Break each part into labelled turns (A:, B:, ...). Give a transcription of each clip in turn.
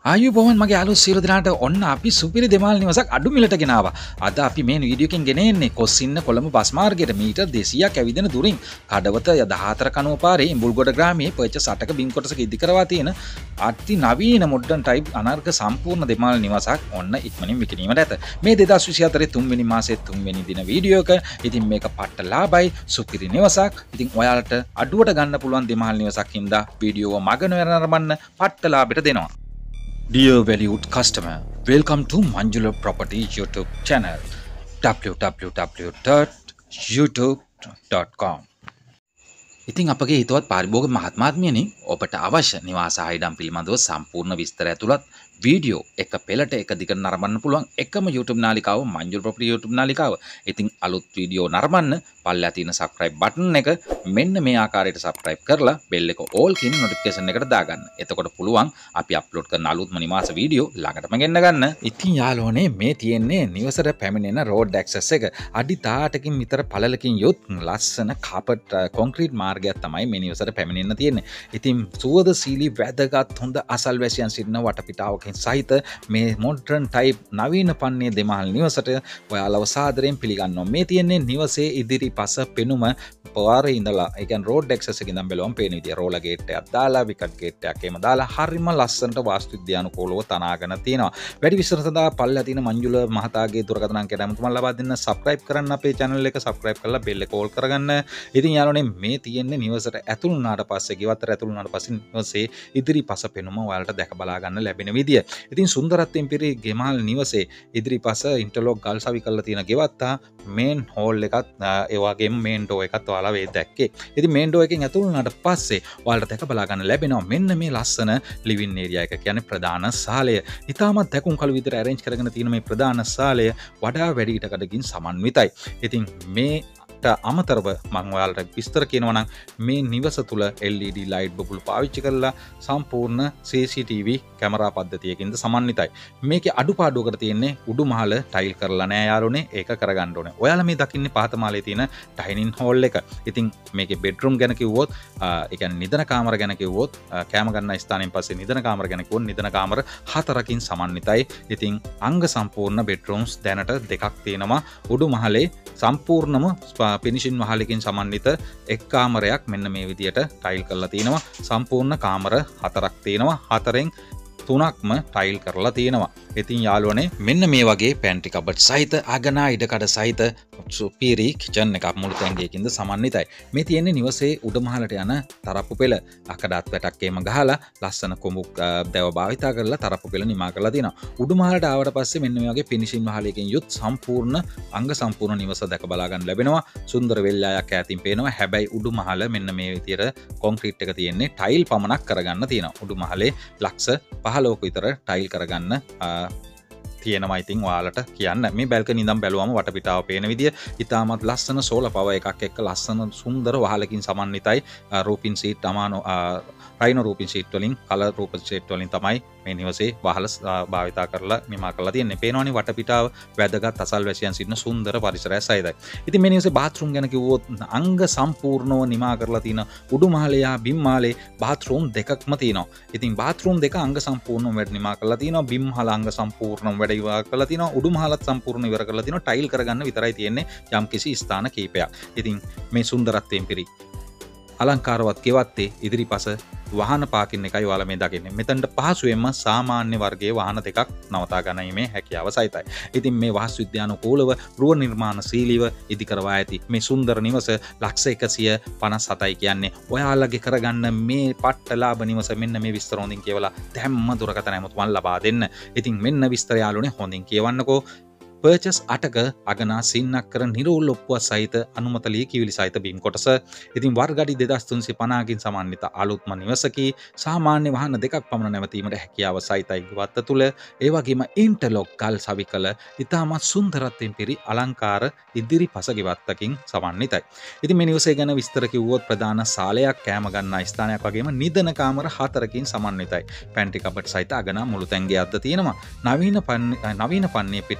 A: ආයුබෝවන් මගේ අලුත් සියලු දෙනාට ඔන්න අපි සුපිරි දෙමාල් නිවසක් අඩු මිලට ගෙනාවා. අද අපි මේ වීඩියෝ එකෙන් ගෙන එන්නේ කොස්සින්න කොළඹ බස් මාර්ගයට මීටර් 200ක් ඇවිදින දුරින් කඩවත 14 කනුව පාරේ ඉඹුල්ගොඩ ග්‍රාමයේ පර්චස් 8ක බිම් කොටසක ඉදි කරවා තියෙන අති නවීන මොඩර්න් ටයිප් අනර්ග සම්පූර්ණ දෙමාල් නිවසක් ඔන්න ඉක්මනින් විකිණීමට ඇත. මේ 2024 3 වෙනි මාසයේ 3 වෙනි දින වීඩියෝ එක. ඉතින් මේක පට්ට ලාභයි සුපිරි නිවසක්. ඉතින් ඔයාලට අඩුවට ගන්න පුළුවන් දෙමාල් නිවසක් හින්දා වීඩියෝව මගන නරඹන්න පට්ට ලාභයට දෙනවා. Dear valued customer, welcome to Manjula Property YouTube channel www.youtube.com. ඉතින් අපගේ හිතවත් පාරිභෝගික මහත්මාත්මියනි ඔබට අවශ්‍ය නිවාස ආයතන පිළිබඳව සම්පූර්ණ විස්තර ඇතුළත් වීඩියෝ එක පෙළට එක දිගට නරඹන්න පුළුවන් එකම YouTube නාලිකාව Manjula Property YouTube නාලිකාව. ඉතින් අලුත් වීඩියෝ නරඹන්න පල්ලෙහා තියෙන subscribe button එක මෙන්න මේ ආකාරයට subscribe කරලා bell එක all කියන notification එකට දාගන්න. එතකොට පුළුවන් අපි upload කරන අලුත්ම නිවාස වීඩියෝ ළඟටම ගෙන්න ගන්න. ඉතින් යාළුවනේ මේ තියෙන්නේ නිවසට පැමිණෙන road access එක. අඩි 18කින් විතර පළලකින් යොත් ලස්සන carpet concrete මාර්ගයක් තමයි මේ නිවසට පැමිණෙන්න තියෙන්නේ. ඉතින් සුවදශීලී වැදගත් හොඳ අසල්වැසියන් සිටින වටපිටාවක සහිත මේ මොඩර්න් ටයිප් නවීන පන්නේ දෙමහල් නිවසට ඔයාලව සාදරයෙන් පිළිගන්නවා. මේ තියෙන්නේ නිවසේ ඉදිරිපස පෙනුම පාරේ ඉඳලා ඒ කියන්නේ රෝඩ් ඇක්සස් එකේ ඉඳන් බැලුවම පේන විදිය රෝලර් ගේට් එකක් දාලා විකට් ගේට් එකක් එහෙම දාලා හරිම ලස්සනට වාස්තු විද්‍යානුකූලව තනාගෙන තියෙනවා. වැඩි විස්තර සඳහා පල්ලෙහා තියෙන මංජුල මහතාගේ දුරකථන අංකයට අමතම ලබා දෙන්න. subscribe කරන්න අපේ channel එක subscribe කරලා bell එක all කරගන්න. ඉතින් යාළුවනේ මේ තියෙන්නේ නිවසට ඇතුළු වුණාට පස්සේ ගෙවත්තට ඇතුළු වුණාට පස්සේ නිවසේ ඉදිරිපස පෙනුම ඔයාලට දැක බලා ගන්න ලැබෙන විදිය. ඉතින් සුන්දරත්වයෙන් පිරි ගෙමල් නිවසේ ඉදිරිපස ඉන්ටර්ලොක් ගල් සවි කරලා තියෙන ගෙවත්තා මේන් හෝල් එකත් ඒ වගේම මේන් ඩෝ එකත් ඔයාලා වේ දැක්කේ. ඉතින් මේන් ඩෝ එකෙන් ඇතුළු වුණාට පස්සේ ඔයාලට දැක බලා ගන්න ලැබෙනවා මෙන්න මේ ලස්සන ලිවින් ඒරියා එක කියන්නේ ප්‍රධාන ශාලය. ඊටමත් දැකුම් කළු විතර arrange කරගෙන තියෙන මේ ප්‍රධාන ශාලය වඩා වැඩි ඉඩකඩකින් සමන්විතයි. ඉතින් මේ අමතරව මම ඔයාලට විස්තර කියනවා නම් මේ නිවස තුල LED light බබුළු පාවිච්චි කරලා සම්පූර්ණ CCTV කැමරා පද්ධතියකින්ද සමන්විතයි. මේකේ අඩුපාඩුවකට තියෙන්නේ උඩුමහල ටයිල් කරලා නෑ යාළුවනේ. ඒක කරගන්න ඕනේ. ඔයාලා මේ දකින්නේ පහත මාලේ තියෙන ඩයිනින් හෝල් එක. ඉතින් මේකේ බෙඩ්රූම් ගැන කිව්වොත් ඒ කියන්නේ නිදන කාමර ගැන කිව්වොත් කැම ගන්න ස්ථානයෙන් පස්සේ නිදන කාමර ගැන කිව්වොත් නිදන කාමර 4කින් සමන්විතයි. ඉතින් අංග සම්පූර්ණ බෙඩ්රූම්ස් දැනට 2ක් තියෙනවා. උඩුමහලේ සම්පූර්ණම පිනිෂින් වහලකින් සමන්විත එක් කාමරයක් මෙන්න මේ විදියට ටයිල් කරලා තියෙනවා. සම්පූර්ණ කාමර 4ක් තියෙනවා. 4න් 3ක්ම ටයිල් කරලා තියෙනවා. ඉතින් යාළුවනේ මෙන්න මේ වගේ පැන්ට්‍රි කබඩ් සහිත අගනා ඉඩකඩ සහිත සුපිරි කිචන් එකක් මුළු තැන්ගයකින්ද සමන්විතයි. මේ තියෙන්නේ නිවසේ උඩමහලට යන තරප්පු පෙළ අකඩත් වැටක් එහෙම ගහලා ලස්සන කොමුක් දැව භාවිතා කරලා තරප්පු පෙළ නිමා කරලා තියෙනවා. උඩමහලට ආවට පස්සේ මෙන්න මේ වගේ ෆිනිෂින් වහලකින් යුත් සම්පූර්ණ අංග සම්පූර්ණ නිවස දැක බලා ගන්න ලැබෙනවා. සුන්දර වෙල්යායක් ඈතින් පේනවා. හැබැයි උඩුමහල මෙන්න මේ විදියට කොන්ක්‍රීට් එක තියෙන්නේ ටයිල් පමණක් කරගන්න තියෙනවා. උඩුමහලේ ලක්ෂ 15ක විතර ටයිල් කරගන්න තියෙනවා. ඉතින් ඔයාලට කියන්න මේ බැල්කනි ඉඳන් බැලුවම වටපිටාව පේන විදිය ඉතාමත් ලස්සන සෝලර් පවර් එකක් එක්ක ලස්සන සුන්දර වහලකින් සමන්විතයි. Roofing sheet Amano Rhino roofing sheet වලින් කලර් රූපින් සීට් වලින් තමයි මේ නිවසේ වහල භාවිතා කරලා නිමා කරලා තියෙන්නේ. පේනවනේ වටපිටාව වැදගත් අසල්වැසියන් සිටින සුන්දර පරිසරයක් සහිතයි. ඉතින් මේ නිවසේ බාත්රූම් ගැන කිව්වොත් අංග සම්පූර්ණව නිමා කරලා තියෙන උඩුමහලේ යා බිම්මාලේ බාත්රූම් දෙකක්ම තියෙනවා. ඉතින් බාත්රූම් දෙක අංග සම්පූර්ණව වැඩ නිමා කරලා තියෙනවා. බිම්හල අංග සම්පූර්ණව වැඩ ඉවර කරලා තියෙනවා. උඩුමහලත් සම්පූර්ණ ඉවර කරලා තියෙනවා. ටයිල් කරගන්න විතරයි තියෙන්නේ යම්කිසි ස්ථාන කීපයක්. ඉතින් මේ සුන්දරත්වයෙන් පිරි අලංකාරවත් ගෙවත්තේ ඉදිරිපස වාහන පාකින් එකයි ඔයාලා මේ දකින්නේ. මෙතනට පහසුවෙන්ම සාමාන්‍ය වර්ගයේ වාහන දෙකක් නවතා ගැනීමේ හැකියාව සහිතයි. ඉතින් මේ වාස්තු විද්‍යානුකූලව ගෘහ නිර්මාණශීලීව ඉදි කරවා ඇති මේ සුන්දර නිවස ලක්ෂ 157යි කියන්නේ ඔයාලගේ කරගන්න මේ පට්ට ලාභ නිවස මෙන්න මේ විස්තර හොඳින් කියවලා දැම්ම දුරකථන ඇමතුමක් ලබා දෙන්න. ඉතින් මෙන්න විස්තර යාළුවනේ හොඳින් කියවන්නකෝ. පර්චස් 8ක අගනා සින්නක්කර නිරෝල් ඔප්පුවක් සහිත අනුමත ලියකියවිලි සහිත බිම් කොටස. ඉතින් වර්ගඩි 2350කින් සමන්විත අලුත්ම නිවසකි. සාමාන්‍ය වාහන දෙකක් පමණ නැවතීමට හැකියාව සහිතයි ගෙවත්ත තුල. ඒ වගේම ඉන්ටර්ලොක් ගල් සවි කළ ඉතාමත් සුන්දරත්වයෙන් පිරි අලංකාර ඉදිරිපස ගෙවත්තකින් සමන්විතයි. ඉතින් මේ නිවසේ ගැන විස්තර කිව්වොත් ප්‍රධාන ශාලයක් කෑම ගන්න ස්ථානයක් වගේම නිදන කාමර 4කින් සමන්විතයි. පැන්ට්‍රි කබඩ් සහිත අගනා මුළු තැන්ගයක්ද තියෙනවා. නවීන පන්නේ පිටින් සහිත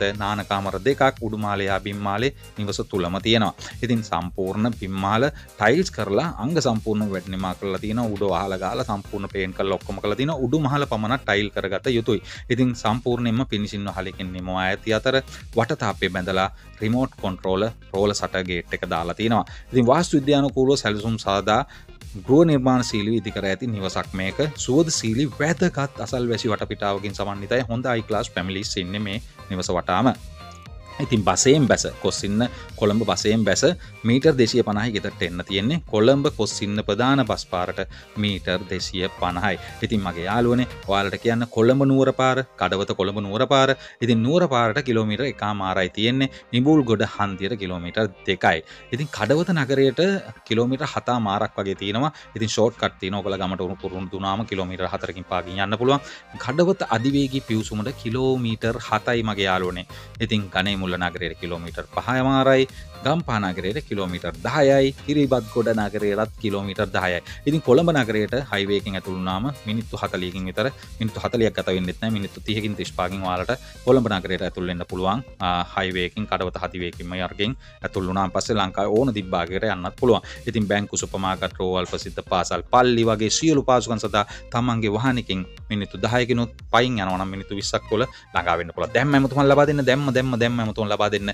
A: නාන කාමර දෙකක් උඩු මාලේ හා බිම් මාලේ නිවස තුලම තියෙනවා. ඉතින් සම්පූර්ණ බිම් මාල ටයිල්ස් කරලා අංග සම්පූර්ණ වැඩිමා කරලා තියෙනවා. උඩ වහලා ගාලා සම්පූර්ණ පේන්ට් කරලා ඔක්කොම කරලා තියෙනවා. උඩු මහල පමණක් ටයිල් කරගත යුතුයි. ඉතින් සම්පූර්ණයෙන්ම ෆිනිෂින් වහලකින් නිමවා ඇති අතර වට තාප්පේ බැඳලා remote controller roller shutter gate එක දාලා තියෙනවා. ඉතින් වාස්තු විද්‍යානුකූලව සැලසුම් සාදා ගෘහ නිර්මාණශීලීව ඉදිකර ඇති නිවසක් මේක. සුවදශීලී වැදගත් අසල්වැසි වටපිටාවකින් සමන්විතයි. හොඳ හයි ක්ලාස් ෆැමිලිස් ඉන්නේ මේ නිවස වටාම. ඉතින් බසයෙන් බැස කොස්සින්න කොළඹ බසයෙන් බැස මීටර් 250යි ගෙදරට එන්න තියෙන්නේ. කොළඹ කොස්සින්න ප්‍රධාන බස් පාරට මීටර් 250යි. ඉතින් මගේ යාළුවනේ ඔයාලට කියන්න කොළඹ නුවර පාර, කඩවත කොළඹ නුවර පාර. ඉතින් නුවර පාරට කිලෝමීටර් 1මාරයි තියෙන්නේ. ඉඹුල්ගොඩ හන්දියට කිලෝමීටර් 2යි. ඉතින් කඩවත නගරයට කිලෝමීටර් 7මාරක් වගේ තියෙනවා. ඉතින් ෂෝට් කට් තියෙනවා. ඔයගොල්ලෝ ගමට උණු පුරුණු දුනාම කිලෝමීටර් 4කින් පාගින් යන්න පුළුවන්. කඩවත අධිවේගී පිවිසුමට කිලෝමීටර් 7යි මගේ යාළුවනේ. ඉතින් ගණේ මුල්ල නගරයට කිලෝමීටර් 5මාරයි, ගම්පහ නගරයට කිලෝමීටර් 10යි, කිරිබත්ගොඩ නගරයටත් කිලෝමීටර් 10යි. ඉතින් කොළඹ නගරයට හයිවේ එකෙන් ඇතුළු වුණාම මිනිත්තු 40කින් විතර, මිනිත්තු 40ක් ගත වෙන්නෙත් නැහැ. මිනිත්තු 30කින් 35කින් ඔයාලට කොළඹ නගරයට ඇතුළු වෙන්න පුළුවන්. හයිවේ එකෙන් කඩවත හදිවේකින්ම යර්ගෙන් ඇතුළු වුණාන් පස්සේ ලංකාවේ ඕන දිබ්බාගයකට යන්නත් පුළුවන්. ඉතින් බැංකු සුපර්මාකට් රෝවල් ප්‍රසිද්ධ පාසල් පල්ලි වගේ සියලු පාසුකම් සඳහා තමන්ගේ වාහනකින් මිනිත්තු 10කිනුත් පයින් යනවා නම් මිනිත්තු 20ක් වල ළඟා වෙන්න පුළුවන්. දැම්ම එමුතුමන් ලබා දෙන්න දැම්ම එමුතුමන් ලබා දෙන්න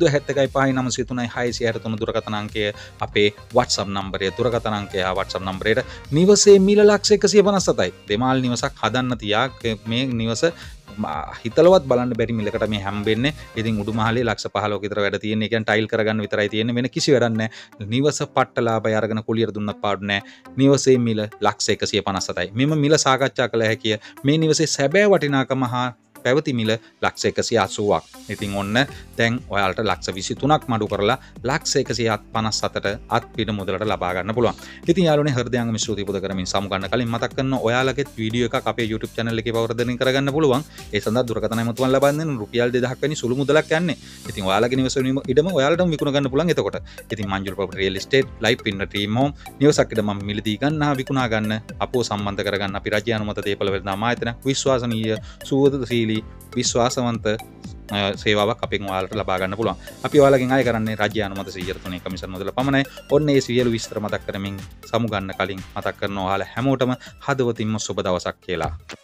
A: 0715963 දුරකථන අංකය අපේ WhatsApp නම්බරය. දුරකථන අංකය හා WhatsApp නම්බරයට නිවසේ මිල ලක්ෂ 157යි. දෙමාල් නිවසක් හදන්න තියා මේ නිවස හිතලවත් බලන්න බැරි මිලකට මේ හැම්බෙන්නේ. ඉතින් උඩු මහලේ ලක්ෂ 15ක විතර වැඩ තියෙන්නේ. කියන්නේ ටයිල් කරගන්න විතරයි තියෙන්නේ. වෙන කිසි වැඩක් නැහැ. නිවස පට්ටලාභය අරගෙන කුලියට දුන්නත් පාඩු නැහැ. නිවසේ මිල ලක්ෂ 157යි. මෙම මිල සාකච්ඡා කළ හැකිය. මේ නිවසේ සැබෑ වටිනාකම හා පැවති මිල ලක්ෂ 180ක්. ඉතින් ඔන්න දැන් ඔයාලට ලක්ෂ 23ක් මඩු කරලා ලක්ෂ 157ට අත් පිට මුදලට ලබා ගන්න පුළුවන්. ඉතින් යාළුවනේ හෘදයාංගම ස්තුති පුද කරමින් සමුගන්න කලින් මතක් කරන ඔයාලගේ වීඩියෝ එකක් අපේ YouTube channel එකේ පවර්ධනය කරගන්න පුළුවන්. ඒ සඳහා දුරකථන ඇමතුමක් ලබා දෙන්න රුපියල් 2000ක් වැනි සුළු මුදලක් යන්නේ. ඉතින් ඔයාලගේ නිවස ඉඩම ඔයාලටම විකුණ ගන්න පුළුවන් එතකොට. ඉතින් Manjula property real estate life පින්න ටීම් හෝම් නිවසක් ඉඩම මිලදී ගන්න හා විකුණා ගන්න අපෝ සම්බන්ධ කරගන්න අපි රජ්‍ය අනුමත දේපළ වෙළඳාම ආයතන විශ්වාසනීය සුවදශීලී විශ්වාසවන්ත සේවාවක් අපෙන් ඔයාලට ලබා ගන්න පුළුවන්. අපි ඔයාලගෙන් ආය කරන්නේ රාජ්‍ය අනුමත 103 කමිෂන් මුදල පමණයි. ඔන්න ඒ සියලු විස්තර මතක් කරමින් සමුගන්න කලින් මතක් කරනවා ඔයාලා හැමෝටම හදවතින්ම සුබ දවසක් කියලා.